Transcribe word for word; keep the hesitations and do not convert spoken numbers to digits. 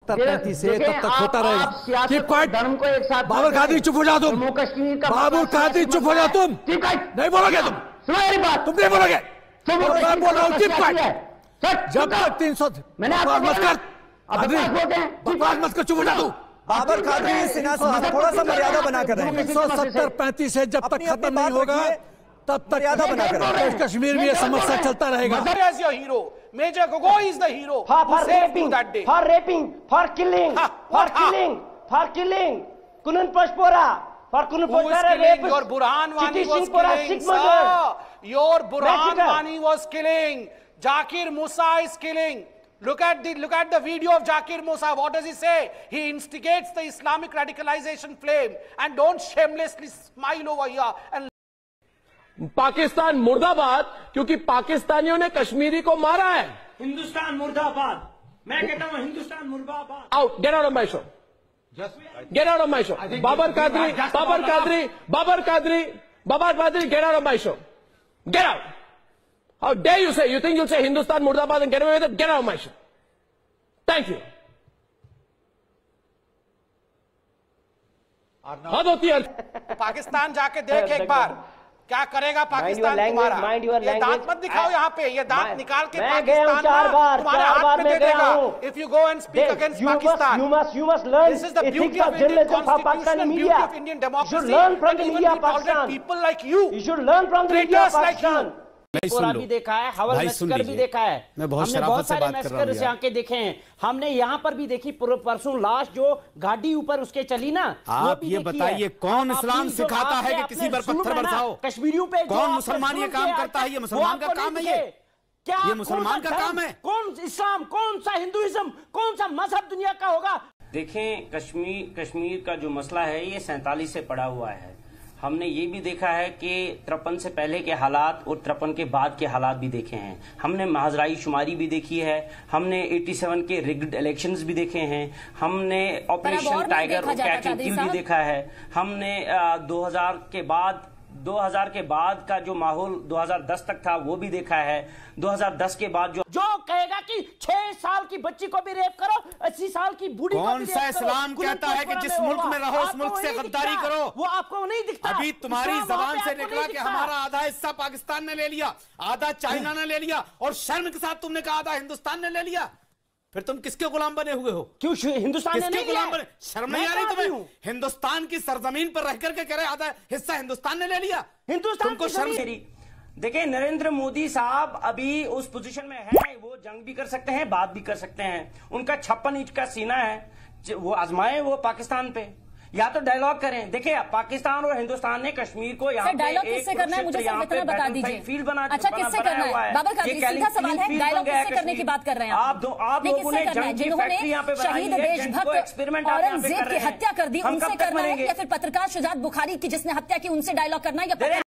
सत्तर पैंतीस से तब तक होता रहेगा। Keep quiet. बाबर कादरी चुप हो जाओ तुम। बाबर कादरी चुप हो जाओ तुम। नहीं बोलोगे तुम। तुम नहीं बोलोगे। मैं बोल रहा हूँ कीप क्वाइट। जब तक तीन सौ बकवास मत कर। बकवास मत कर, चुप हो जा तू। बाबर कादरी सिन्हा साहब थोड़ा सा मर्यादा बनाकर रहे हैं। तीन सौ सत्तर पैंतीस से जब तक खत्म नहीं होगा तब तक मर्यादा बनाकर कश्मीर में ये समस्या चलता रहेगा। Major Gogoi is the hero. For, for raping, for raping, for killing, ha, for ha. killing, for killing. Kunun Pashpora, for Kunun Pashpora rape. Your Burhan Wani was killing, sir. Your Burhan Wani was killing. Zakir Musa is killing. Look at the look at the video of Zakir Musa. What does he say? He instigates the Islamic radicalization flame, and don't shamelessly smile over here and. Pakistan मुर्दाबाद, क्योंकि पाकिस्तानियों ने कश्मीरी को मारा है। हिंदुस्तान मुर्दाबाद। मैं कहता हूं हिंदुस्तान मुर्दाबाद। Out, get out of my show, get out of my show. Babar Qadri, Babar Qadri, Babar Qadri, Babar Qadri, get out of my show, get out. How dare you say, you think you say Hindustan मुर्दाबाद and get away with it, get out of my show. Thank you. हद होती है। पाकिस्तान जाके देख एक बार क्या करेगा पाकिस्तान तुम्हारा। ये दांत मत दिखाओ यहाँ पे, ये दांत निकाल के पाकिस्तान तुम्हारे हाथ में दे देगा। If you go and speak against Pakistan, you must you must learn this is the beauty of Indian constitution and beauty of Indian democracy. You should learn from the media of Pakistan. People like you, you should learn from the media of Pakistan. पूरा भी देखा है, हवल massacre भी देखा है, मैं बहुत हमने बहुत सारे मैस्कर से आके देखे हैं। हमने यहाँ पर भी देखी परसों लाश जो गाड़ी ऊपर उसके चली ना। आप ये बताइए कौन इस्लाम सिखाता है कि किसी पर पत्थर बरसाओ? कश्मीरियों पे कौन मुसलमान ये काम करता है? ये मुसलमान का काम है। ये क्या ये मुसलमान का काम है? कौन इस्लाम, कौन सा हिंदुइज्म, कौन सा मजहब दुनिया का होगा? देखें, कश्मीर कश्मीर का जो मसला है ये सैंतालीस से पड़ा हुआ है। हमने ये भी देखा है कि तिरपन से पहले के हालात और तिरपन के बाद के हालात भी देखे हैं। हमने महाजराई शुमारी भी देखी है, हमने सत्तासी के रिग्ड इलेक्शंस भी देखे हैं, हमने ऑपरेशन टाइगर और कैच एंड किल भी देखा है, हमने दो हज़ार के बाद दो हज़ार के बाद का जो माहौल दो हज़ार दस तक था वो भी देखा है। दो हज़ार दस के बाद जो जो कहेगा कि छह साल की बच्ची को भी रेप करो, अस्सी साल की बूढ़ी को भी कौन सा इस्लाम कहता है कि जिस मुल्क में रहो उस मुल्क से गद्दारी करो? वो आपको नहीं दिखता। अभी तुम्हारी जबान से निकला कि हमारा आधा हिस्सा पाकिस्तान ने ले लिया, आधा चाइना ने ले लिया, और शर्म के साथ तुमने कहा आधा हिंदुस्तान ने ले लिया। फिर तुम किसके गुलाम बने हुए हो? क्यों हिंदुस्तान ने नहीं गुलाम बने? शर्म नहीं आ रही तुम्हें? हिंदुस्तान की सरजमीन पर रह करके कह रहे आधा हिस्सा हिंदुस्तान ने ले लिया। हिंदुस्तान तुमको शर्म? देखिए, नरेंद्र मोदी साहब अभी उस पोजीशन में है, वो जंग भी कर सकते हैं, बात भी कर सकते हैं। उनका छप्पन इंच का सीना है, वो आजमाए वो पाकिस्तान पे, या तो डायलॉग करें। देखिए, पाकिस्तान और हिंदुस्तान ने कश्मीर को यहाँ डायलॉग किससे करना है मुझे सिर्फ इतना बता दीजिए। फील्ड बना अच्छा, किससे करना है? बाबर कादरी, सीधा सवाल है, डायलॉग किससे करने की बात कर रहे हैं आप? दो आप लोगों ने जिन्होंने शहीद देशभक्त औरंगजेब की हत्या कर दी उनसे करना है, या फिर पत्रकार शुजात बुखारी की जिसने हत्या की उनसे डायलॉग करना है? या